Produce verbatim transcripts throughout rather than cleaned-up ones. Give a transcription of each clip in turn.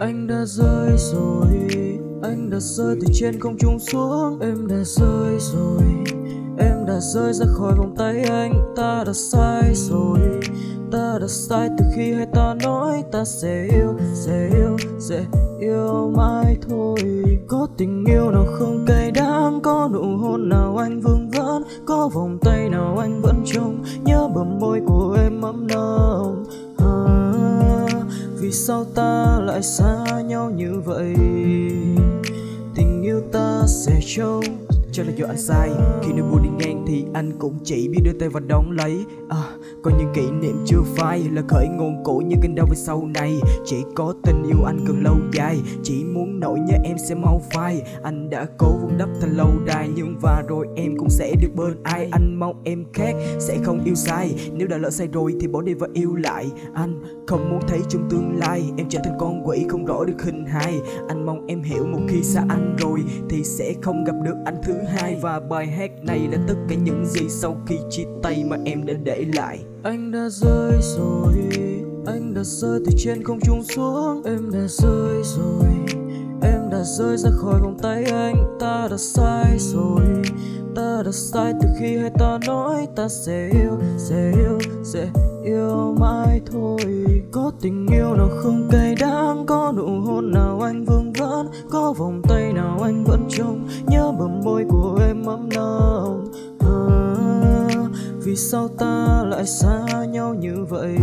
Anh đã rơi rồi, anh đã rơi từ trên không trung xuống. Em đã rơi rồi, em đã rơi ra khỏi vòng tay anh. Ta đã sai rồi, ta đã sai từ khi hai ta nói ta sẽ yêu, sẽ yêu, sẽ yêu mãi thôi. Có tình yêu nào không cay đắng, có nụ hôn nào anh vương vấn, có vòng tay nào anh vẫn trông nhớ bờ môi của em ấm nồng. À, vì sao ta lại xa nhau như vậy? Tình yêu ta sẽ trông. Chắc là do anh sai, khi nơi buồn đi ngang thì anh cũng chỉ biết đưa tay vào đón lấy. À, có những kỷ niệm chưa phai là khởi nguồn của những cơn đau về sau này. Chỉ có tình yêu anh cần lâu dài, chỉ muốn nỗi nhớ em sẽ mau phai. Anh đã cố vun đắp thành lâu đài, nhưng và rồi em cũng sẽ được bên ai. Anh mong em khác sẽ không yêu sai, nếu đã lỡ sai rồi thì bỏ đi và yêu lại. Anh không muốn thấy trong tương lai em trở thành con quỷ không rõ được hình hài. Anh mong em hiểu một khi xa anh rồi thì sẽ không gặp được anh thứ hai. Và bài hát này là tất cả những gì sau khi chia tay mà em đã để lại. Anh đã rơi rồi, anh đã rơi từ trên không trung xuống. Em đã rơi rồi, em đã rơi ra khỏi vòng tay anh. Ta đã sai rồi, ta đã sai từ khi hai ta nói ta sẽ yêu, sẽ yêu, sẽ yêu mãi thôi. Có tình yêu nào không cay đắng, có nụ hôn nào anh vương vấn, có vòng tay nào anh vẫn trông nhớ bờ môi của em ấm nồng. À, vì sao ta lại xa nhau như vậy?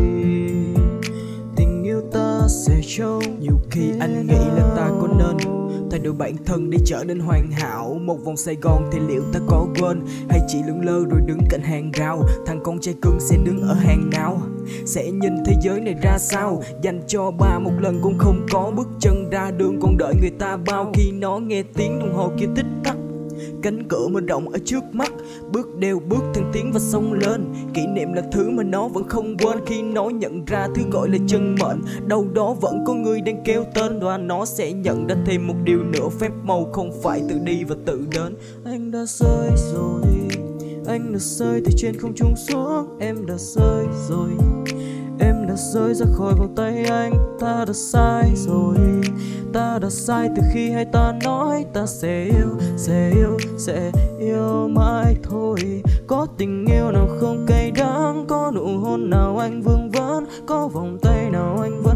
Tình yêu ta sẽ trông. Nhiều khi anh nghĩ là ta có nên thay đổi bản thân để trở nên hoàn hảo. Một vòng Sài Gòn thì liệu ta có quên, hay chỉ lững lơ rồi đứng cạnh hàng rào? Thằng con trai cưng sẽ đứng ở hàng nào? Sẽ nhìn thế giới này ra sao? Dành cho ba một lần cũng không có. Bước chân ra đường còn đợi người ta bao. Khi nó nghe tiếng đồng hồ kia tích tắc, cánh cửa mở rộng ở trước mắt, bước đều bước thăng tiến và xông lên. Kỷ niệm là thứ mà nó vẫn không quên. Khi nó nhận ra thứ gọi là chân mệnh, đâu đó vẫn có người đang kêu tên. Và nó sẽ nhận ra thêm một điều nữa, phép màu không phải tự đi và tự đến. Anh đã rơi rồi, anh đã rơi từ trên không trung xuống. Em đã rơi rồi, em đã rơi ra khỏi vòng tay anh. Ta đã sai rồi, ta đã sai từ khi hai ta nói ta sẽ yêu, sẽ yêu, sẽ yêu mãi thôi. Có tình yêu nào không cay đắng, có nụ hôn nào anh vương vấn, có vòng tay nào anh vẫn